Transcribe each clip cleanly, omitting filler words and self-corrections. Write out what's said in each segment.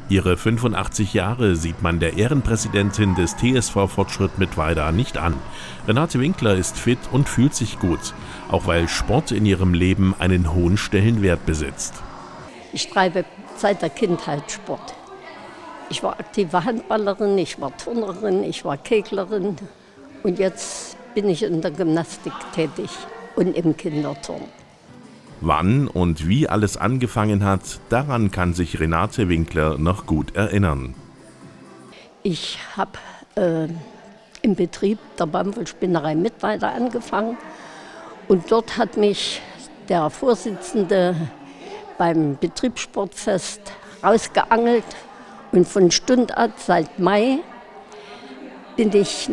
Ihre 85 Jahre sieht man der Ehrenpräsidentin des TSV Fortschritt Mittweida nicht an. Renate Winkler ist fit und fühlt sich gut, auch weil Sport in ihrem Leben einen hohen Stellenwert besitzt. Ich treibe seit der Kindheit Sport. Ich war aktive Handballerin, ich war Turnerin, ich war Keglerin und jetzt bin ich in der Gymnastik tätig und im Kinderturnen. Wann und wie alles angefangen hat, daran kann sich Renate Winkler noch gut erinnern. Ich habe im Betrieb der Baumwollspinnerei Mittweida angefangen und dort hat mich der Vorsitzende beim Betriebssportfest rausgeangelt und von Stund an, seit Mai, bin ich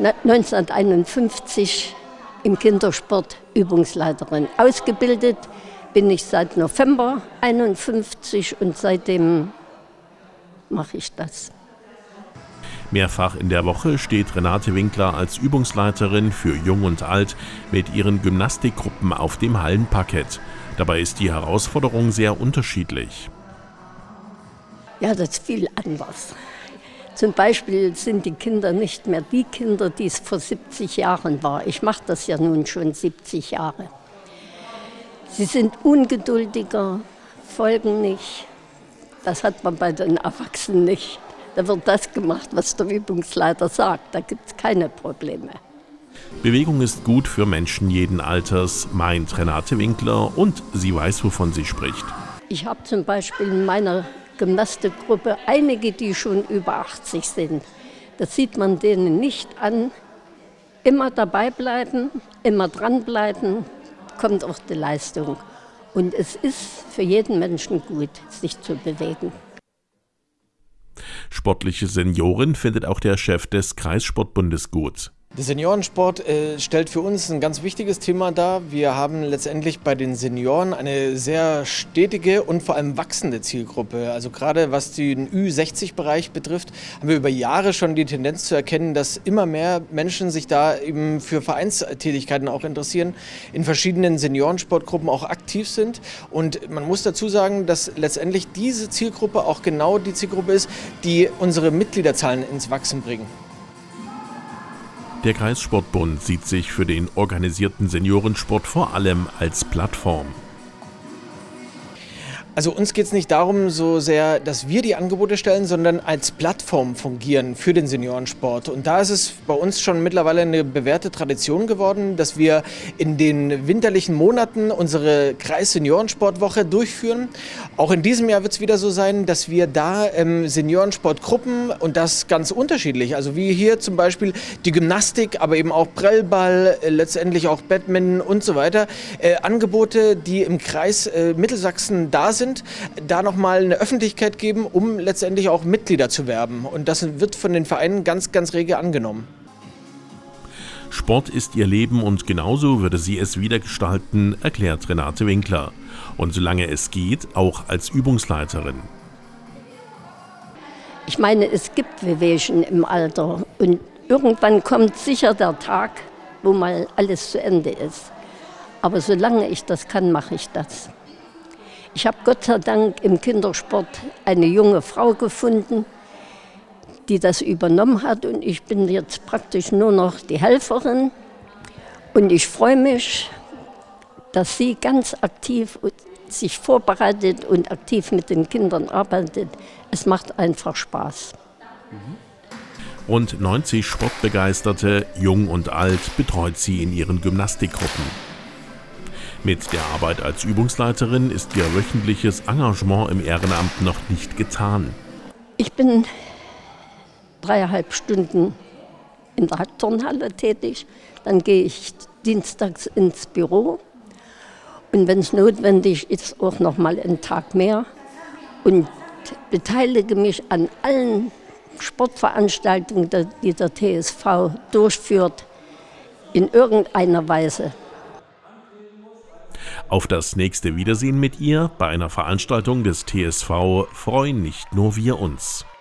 1951 im Kindersport Übungsleiterin ausgebildet. Bin ich seit November 1951 und seitdem mache ich das. Mehrfach in der Woche steht Renate Winkler als Übungsleiterin für Jung und Alt mit ihren Gymnastikgruppen auf dem Hallenparkett. Dabei ist die Herausforderung sehr unterschiedlich. Ja, das ist viel anders. Zum Beispiel sind die Kinder nicht mehr die Kinder, die es vor 70 Jahren war. Ich mache das ja nun schon 70 Jahre. Sie sind ungeduldiger, folgen nicht. Das hat man bei den Erwachsenen nicht. Da wird das gemacht, was der Übungsleiter sagt. Da gibt es keine Probleme. Bewegung ist gut für Menschen jeden Alters, meint Renate Winkler, und sie weiß, wovon sie spricht. Ich habe zum Beispiel in meiner Gymnastikgruppe einige, die schon über 80 sind. Das sieht man denen nicht an. Immer dabei bleiben, immer dranbleiben, kommt auch die Leistung. Und es ist für jeden Menschen gut, sich zu bewegen. Sportliche Senioren findet auch der Chef des Kreissportbundes gut. Der Seniorensport stellt für uns ein ganz wichtiges Thema dar. Wir haben letztendlich bei den Senioren eine sehr stetige und vor allem wachsende Zielgruppe. Also gerade was den Ü60-Bereich betrifft, haben wir über Jahre schon die Tendenz zu erkennen, dass immer mehr Menschen sich da eben für Vereinstätigkeiten auch interessieren, in verschiedenen Seniorensportgruppen auch aktiv sind. Und man muss dazu sagen, dass letztendlich diese Zielgruppe auch genau die Zielgruppe ist, die unsere Mitgliederzahlen ins Wachsen bringen. Der Kreissportbund sieht sich für den organisierten Seniorensport vor allem als Plattform. Also uns geht es nicht darum so sehr, dass wir die Angebote stellen, sondern als Plattform fungieren für den Seniorensport. Und da ist es bei uns schon mittlerweile eine bewährte Tradition geworden, dass wir in den winterlichen Monaten unsere Kreis-Seniorensportwoche durchführen. Auch in diesem Jahr wird es wieder so sein, dass wir da Seniorensportgruppen, und das ganz unterschiedlich, also wie hier zum Beispiel die Gymnastik, aber eben auch Prellball, letztendlich auch Badminton und so weiter, Angebote, die im Kreis Mittelsachsen da sind, da nochmal eine Öffentlichkeit geben, um letztendlich auch Mitglieder zu werben. Und das wird von den Vereinen ganz, ganz rege angenommen. Sport ist ihr Leben und genauso würde sie es wieder gestalten, erklärt Renate Winkler. Und solange es geht, auch als Übungsleiterin. Ich meine, es gibt Wehwehchen im Alter und irgendwann kommt sicher der Tag, wo mal alles zu Ende ist. Aber solange ich das kann, mache ich das. Ich habe Gott sei Dank im Kindersport eine junge Frau gefunden, die das übernommen hat. Und ich bin jetzt praktisch nur noch die Helferin. Und ich freue mich, dass sie ganz aktiv sich vorbereitet und aktiv mit den Kindern arbeitet. Es macht einfach Spaß. Rund 90 Sportbegeisterte, jung und alt, betreut sie in ihren Gymnastikgruppen. Mit der Arbeit als Übungsleiterin ist ihr wöchentliches Engagement im Ehrenamt noch nicht getan. Ich bin 3,5 Stunden in der Turnhalle tätig, dann gehe ich dienstags ins Büro und wenn es notwendig ist, auch noch mal einen Tag mehr und beteilige mich an allen Sportveranstaltungen, die der TSV durchführt, in irgendeiner Weise. Auf das nächste Wiedersehen mit ihr bei einer Veranstaltung des TSV freuen nicht nur wir uns.